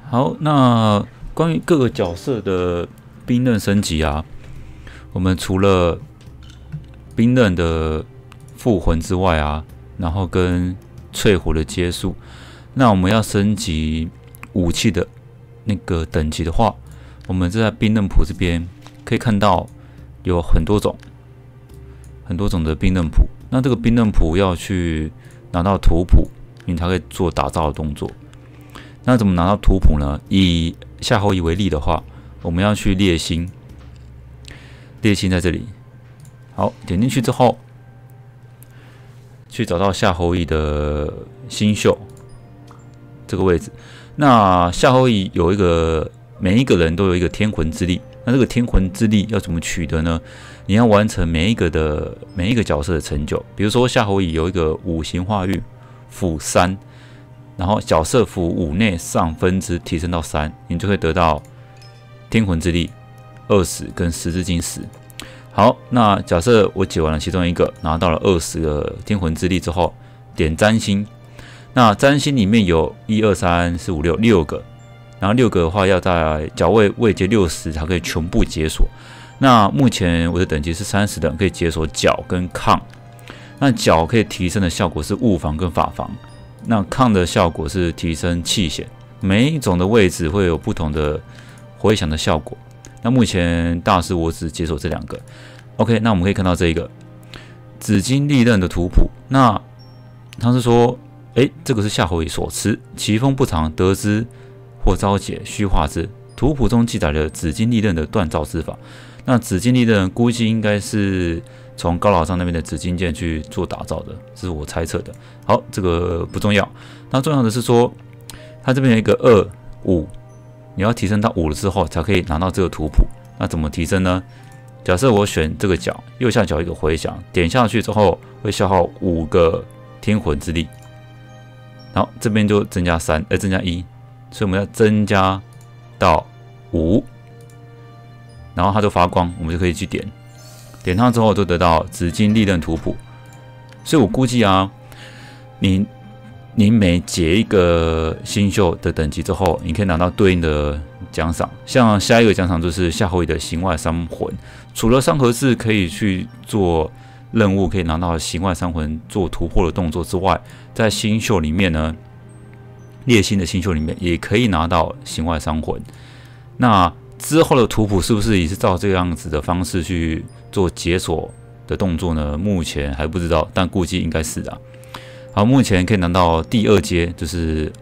好，那关于各个角色的兵刃升级啊，我们除了兵刃的复魂之外啊，然后跟淬火的接束，那我们要升级武器的那个等级的话，我们在兵刃谱这边可以看到有很多种的兵刃谱。那这个兵刃谱要去拿到图谱，你才可以做打造的动作。那怎么拿到图谱呢？以夏侯夷为例的话，我们要去列星，列星在这里。好，点进去之后，去找到夏侯夷的星宿这个位置。那夏侯夷有一个，每一个人都有一个天魂之力。那这个天魂之力要怎么取得呢？你要完成每一个角色的成就。比如说夏侯夷有一个五行化运辅3。然后角色符5内上分之提升到3，你就会得到天魂之力20跟十字金10。好，那假设我解完了其中一个，拿到了20个天魂之力之后，点占星。那占星里面有1、2、3、4、5、6个，然后6个的话要在角位阶60才可以全部解锁。那目前我的等级是30等，可以解锁角跟抗。那角可以提升的效果是物防跟法防。那抗的效果是提升气血，每一种的位置会有不同的回响的效果。那目前大师我只解锁这2个。OK， 那我们可以看到这个紫金利刃的图谱。那他是说，这个是夏侯夷所持，其锋不长，得之或招解，虚化之。图谱中记载了紫金利刃的锻造之法。那紫金利刃估计应该是从高老上那边的紫金剑去做打造的，这是我猜测的。好，这个不重要。那重要的是说，它这边有一个2、5，你要提升到5了之后，才可以拿到这个图谱。那怎么提升呢？假设我选这个角，右下角一个回响，点下去之后会消耗5个天魂之力，然后这边就增加3，增加1，所以我们要增加到5，然后它就发光，我们就可以去点。点它之后就得到紫金利刃图谱。所以我估计啊，你每解一个星宿的等级之后，你可以拿到对应的奖赏。像下一个奖赏就是夏侯夷的形外三魂，除了三合制可以去做任务，可以拿到形外三魂做突破的动作之外，在星宿里面呢，烈星的星宿里面也可以拿到形外三魂。那之后的图谱是不是也是照这样子的方式去做解锁的动作呢？目前还不知道，但估计应该是的。好，目前可以拿到第2阶，就是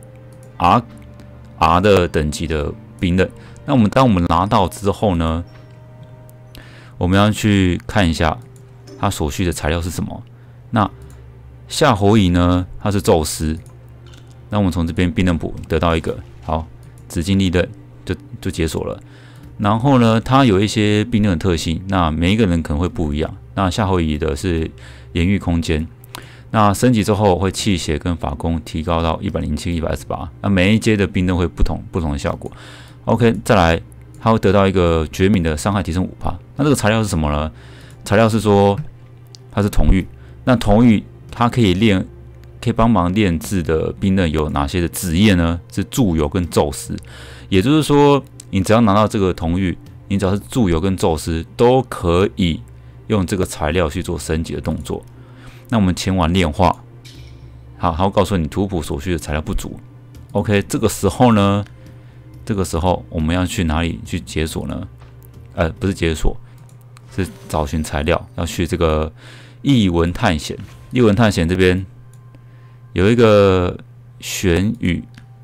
R 的等级的兵刃。那当我们拿到之后呢，我们要去看一下它所需的材料是什么。那夏侯夷呢，他是宙斯。那我们从这边兵刃谱得到一个好紫金利刃，就解锁了。然后呢，它有一些兵刃的特性，那每一个人可能会不一样。那夏侯夷的是延域空间，那升级之后会气血跟法攻提高到107、128，那每一阶的兵刃会不同的效果。OK， 再来，它会得到一个绝敏的伤害提升5%。那这个材料是什么呢？材料是说它是铜玉。那铜玉它可以帮忙炼制的兵刃有哪些的职业呢？是祝由跟宙斯，也就是说，你只要拿到这个铜玉，你只要是祝由跟宙斯都可以用这个材料去做升级的动作。那我们前往炼化，好，它会告诉你图谱所需的材料不足。OK， 这个时候我们要去哪里去解锁呢？不是解锁，是找寻材料，要去这个异闻探险。异闻探险这边有一个玄羽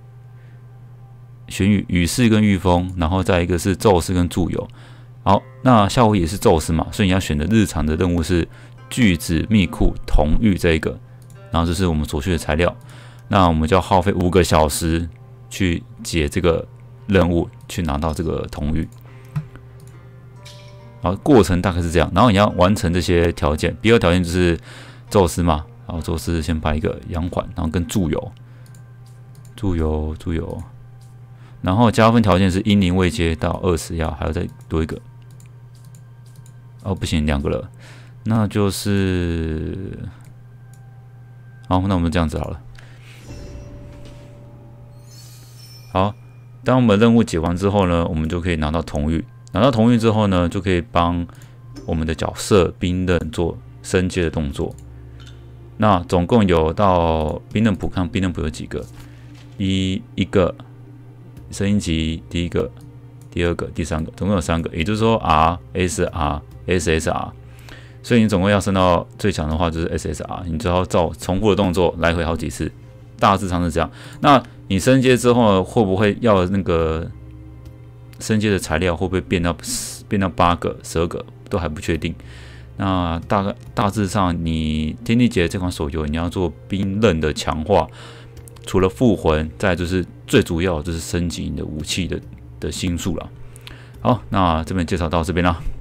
羽士跟御风，然后再一个是宙斯跟祝由。好，那夏侯夷也是宙斯嘛，所以你要选的日常的任务是巨子密库铜玉这一个，然后这是我们所需的材料。那我们就要耗费5个小时去解这个任务，去拿到这个铜玉。好，过程大概是这样。然后你要完成这些条件，第2条件就是宙斯嘛，然后宙斯先摆一个阳环，然后跟祝由，然后加分条件是英灵位阶到20要，还要再多一个。不行，2个了，那就是好，那我们这样子好了。好， 当我们任务解完之后呢，我们就可以拿到铜玉。拿到铜玉之后呢，就可以帮我们的角色兵刃做升阶的动作。那总共有到兵刃谱，看兵刃谱有几个？一个升一级，第一个、第二个、第三个，总共有3个。也就是说 RSR、SSR， 所以你总共要升到最强的话就是 SSR， 你只要照重复的动作来回好几次，大致上是这样。那你升阶之后会不会要那个升阶的材料会不会变到8个、12个都还不确定。那大致上，你天地劫这款手游你要做兵刃的强化，除了复魂，再来就是最主要就是升级你的武器的星数了。好，那这边介绍到这边啦。